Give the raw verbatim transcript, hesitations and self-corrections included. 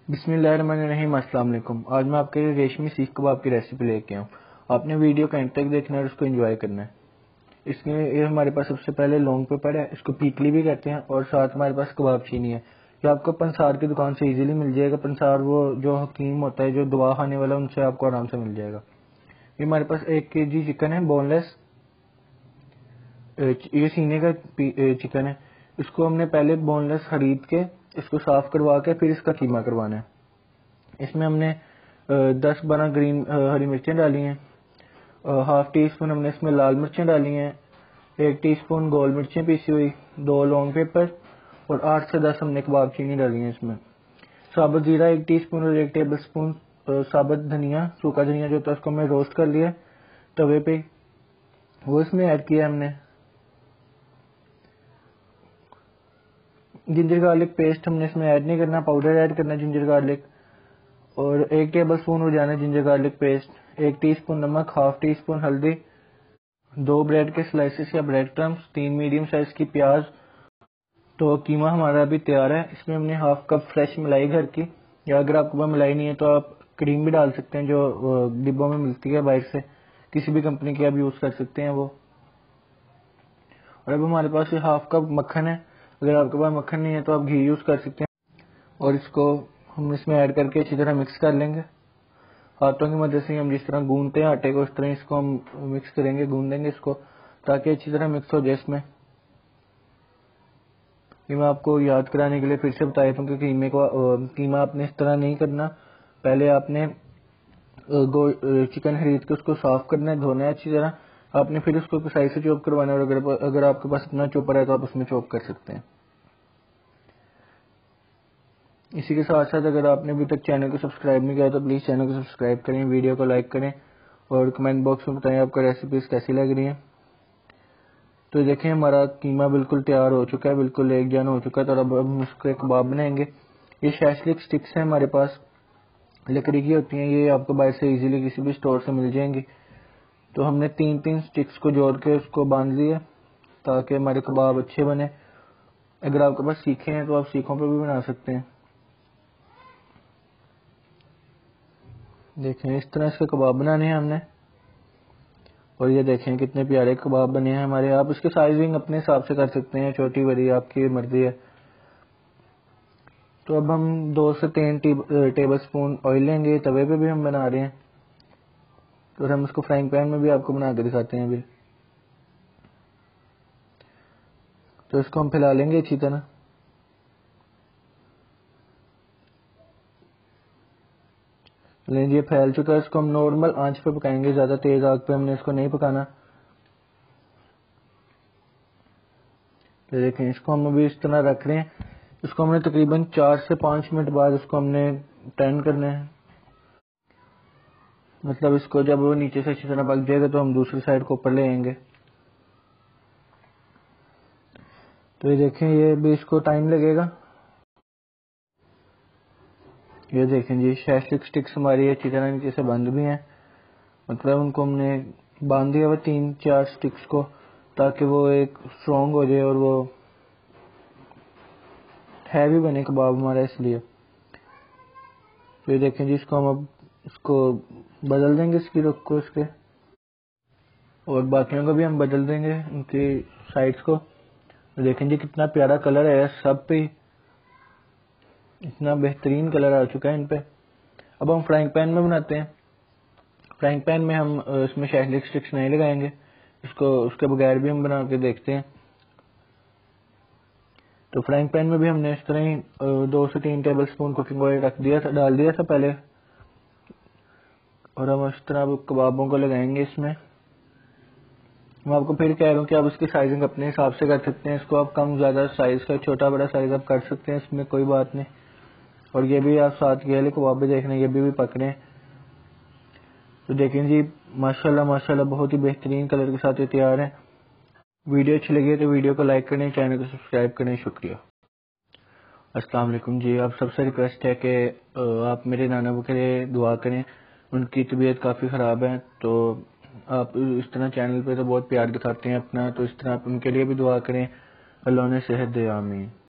बिस्मिल्लाहिर्रहमानिर्रहीम। अस्सलाम वालेकुम। आज मैं आपके लिए रेशमी सीख कबाब की रेसिपी लेके आऊँ। आपने वीडियो का एंड तक देखना है और उसको एंजॉय करना है। इसमें ये हमारे पास सबसे पहले लॉन्ग पेपर है, इसको पीकली भी कहते हैं, और साथ हमारे पास कबाब चीनी है जो आपको पंसार की दुकान से इजीली मिल जाएगा। पंसार वो जो हकीम होता है, जो दवा खाने वाला, उनसे आपको आराम से मिल जाएगा। ये हमारे पास एक के जी चिकन है, बोनलेस। ये सीने का चिकन है। इसको हमने पहले बोनलेस खरीद के इसको साफ करवा के फिर इसका कीमा करवाना है। इसमें हमने दस बारह ग्रीन हरी मिर्चें डाली हैं, हाफ टी स्पून हमने इसमें लाल मिर्चें डाली हैं, एक टीस्पून गोल मिर्चें पीसी हुई, दो लौंग पेपर और आठ से दस हमने कबाब चीनी डाली है। इसमें साबुत जीरा एक टीस्पून और एक टेबल स्पून साबुत धनिया, सूखा धनिया जो था उसको हमने रोस्ट कर लिया तवे पे, वो इसमें ऐड किया हमने। जिंजर गार्लिक पेस्ट हमने इसमें ऐड नहीं करना, पाउडर ऐड करना जिंजर गार्लिक, और एक टेबल स्पून हो जाना जिंजर गार्लिक पेस्ट, एक टीस्पून नमक, हाफ टी स्पून हल्दी, दो ब्रेड के स्लाइसेस या ब्रेड क्रम्स, तीन मीडियम साइज की प्याज। तो कीमा हमारा अभी तैयार है। इसमें हमने हाफ कप फ्रेश मलाई घर की, या अगर आपके पास मलाई नहीं है तो आप क्रीम भी डाल सकते हैं जो डिब्बों में मिलती है बाहर से, किसी भी कंपनी की आप यूज कर सकते हैं वो। और अब हमारे पास ये हाफ कप मक्खन है। अगर आपके पास मक्खन नहीं है तो आप घी यूज कर सकते हैं। और इसको हम इसमें ऐड करके अच्छी तरह मिक्स कर लेंगे। हाथों की मदद से हम जिस तरह गूंदते हैं आटे को, उस तरह इसको हम मिक्स करेंगे, गूंदेंगे इसको ताकि अच्छी तरह मिक्स हो जाए इसमें। ये मैं आपको याद कराने के लिए फिर से बता देता हूँ कि कीमे को कीमा आपने इस तरह नहीं करना। पहले आपने चिकन खरीद के उसको साफ करना है, धोना है अच्छी तरह, आपने फिर उसको साइज से चॉप करवाना है। और अगर, अगर आपके पास अपना चॉपर है तो आप उसमें चॉप कर सकते हैं। इसी के साथ साथ अगर आपने अभी तक चैनल को सब्सक्राइब नहीं किया तो प्लीज चैनल को सब्सक्राइब करें, वीडियो को लाइक करें और कमेंट बॉक्स में बताएं आपको रेसिपीज कैसी लग रही हैं। तो देखें हमारा कीमा बिल्कुल तैयार हो चुका है, बिल्कुल एक जन हो चुका है। तो अब हम उसके कबाब बनाएंगे। ये शैशलिक स्टिक्स है हमारे पास, लकड़ी की होती हैं, ये आपको बाहर से इजीली किसी भी स्टोर से मिल जाएंगी। तो हमने तीन तीन स्टिक्स को जोड़ के उसको बांध लिया ताकि हमारे कबाब अच्छे बने। अगर आपके पास सीखे हैं तो आप सीखों पर भी बना सकते हैं। देखें इस तरह इसके कबाब बनाने हैं हमने, और ये देखें कितने प्यारे कबाब बने हैं हमारे। आप इसके साइजिंग अपने हिसाब से कर सकते हैं, छोटी बड़ी आपकी मर्जी है। तो अब हम दो से तीन टेबल स्पून ऑयल लेंगे, तवे पे भी हम बना रहे हैं, और हम इसको फ्राइंग पैन में भी आपको बना के दिखाते हैं अभी। तो इसको हम फैला लेंगे अच्छी तरह। लेकिन ये फैल चुका है, इसको हम नॉर्मल आंच पे पकाएंगे, ज्यादा तेज आग पे हमने इसको नहीं पकाना। तो देखें इसको हम अभी इस तरह रख रहे हैं। इसको हमने तकरीबन चार से पांच मिनट बाद इसको हमने टर्न करना है। मतलब इसको जब वो नीचे से अच्छी तरह पक जाएगा तो हम दूसरी साइड को ऊपर ले आएंगे। तो ये देखें ये भी इसको टाइम लगेगा। ये देखें जी शैशलिक स्टिक्स हमारी अच्छी तरह नीचे से बंद भी हैं, मतलब उनको हमने बांध दिया हुआ तीन चार स्टिक्स को ताकि वो एक स्ट्रॉन्ग हो जाए और वो हैवी बने कबाब हमारा, इसलिए। तो ये देखें जी इसको हम अब इसको बदल देंगे, इसकी रुख को इसके, और बाकियों को भी हम बदल देंगे उनकी साइड्स को। तो देखें जी कितना प्यारा कलर है सब पे, इतना बेहतरीन कलर आ चुका है इन पे। अब हम फ्राइंग पैन में बनाते हैं। फ्राइंग पैन में हम इसमें शैशलिक स्टिक्स नहीं लगाएंगे, इसको उसके बगैर भी हम बना के देखते हैं। तो फ्राइंग पैन में भी हमने इस तरह ही दो से तीन टेबल स्पून कुकिंग ऑयल रख दिया था, डाल दिया था पहले, और हम इस तरह कबाबों को लगाएंगे इसमें। मैं आपको फिर कह रहा हूँ कि आप इसकी साइजिंग अपने हिसाब से कर सकते हैं। इसको आप कम ज्यादा साइज का, छोटा बड़ा साइज आप कर सकते हैं, इसमें कोई बात नहीं। और ये भी आप साथ ये वाले कबाब भी देख रहे हैं, ये भी, भी पक रहे हैं। तो देखें जी माशाल्लाह माशाल्लाह बहुत ही बेहतरीन कलर के साथ ये तैयार है। वीडियो अच्छी लगी है तो वीडियो को लाइक करें, चैनल को सब्सक्राइब करें। शुक्रिया। अस्सलाम वालेकुम जी। आप सबसे रिक्वेस्ट है कि आप मेरे नाना के लिए दुआ करें, उनकी तबीयत काफ़ी ख़राब है। तो आप इस तरह चैनल पे तो बहुत प्यार दिखाते हैं अपना, तो इस तरह आप उनके लिए भी दुआ करें, अल्लाह उन्हें सेहत दे, आमीन।